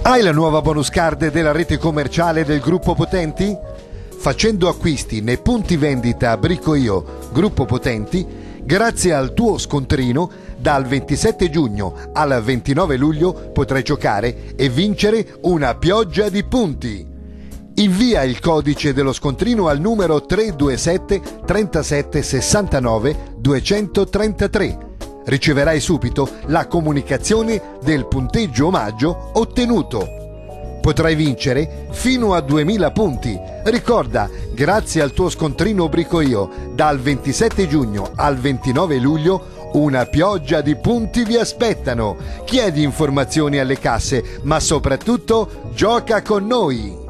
Hai la nuova bonus card della rete commerciale del Gruppo Potenti? Facendo acquisti nei punti vendita Bricoio Gruppo Potenti, grazie al tuo scontrino, dal 27 giugno al 29 luglio potrai giocare e vincere una pioggia di punti. Invia il codice dello scontrino al numero 327 37 69 233. Riceverai subito la comunicazione del punteggio omaggio ottenuto. Potrai vincere fino a 2000 punti. Ricorda, grazie al tuo scontrino Bricoio, dal 27 giugno al 29 luglio una pioggia di punti vi aspettano. Chiedi informazioni alle casse, ma soprattutto gioca con noi!